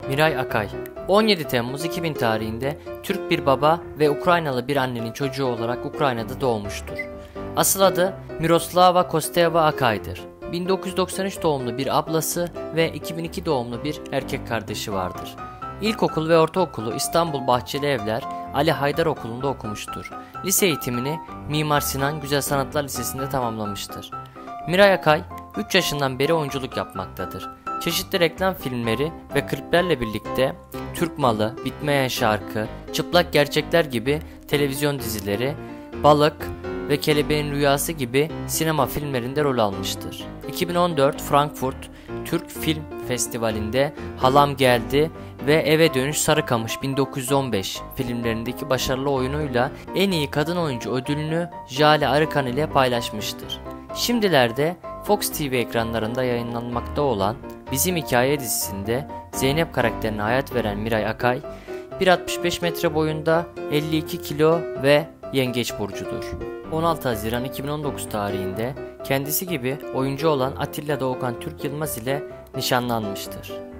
Miray Akay 17 Temmuz 2000 tarihinde Türk bir baba ve Ukraynalı bir annenin çocuğu olarak Ukrayna'da doğmuştur. Asıl adı Miroslava Kosteva Akay'dır. 1993 doğumlu bir ablası ve 2002 doğumlu bir erkek kardeşi vardır. İlkokul ve ortaokulu İstanbul Bahçeli Evler Ali Haydar Okulu'nda okumuştur. Lise eğitimini Mimar Sinan Güzel Sanatlar Lisesi'nde tamamlamıştır. Miray Akay 3 yaşından beri oyunculuk yapmaktadır. Çeşitli reklam filmleri ve kliplerle birlikte Türk Malı, Bitmeyen Şarkı, Çıplak Gerçekler gibi televizyon dizileri, Balık ve Kelebeğin Rüyası gibi sinema filmlerinde rol almıştır. 2014 Frankfurt Türk Film Festivali'nde Halam Geldi ve Eve Dönüş Sarıkamış 1915 filmlerindeki başarılı oyunuyla en iyi kadın oyuncu ödülünü Jale Arıkan ile paylaşmıştır. Şimdilerde Fox TV ekranlarında yayınlanmakta olan Bizim Hikaye dizisinde Zeynep karakterine hayat veren Miray Akay, 1.65 metre boyunda, 52 kilo ve Yengeç burcudur. 16 Haziran 2019 tarihinde kendisi gibi oyuncu olan Atilla Doğukan Türk Yılmaz ile nişanlanmıştır.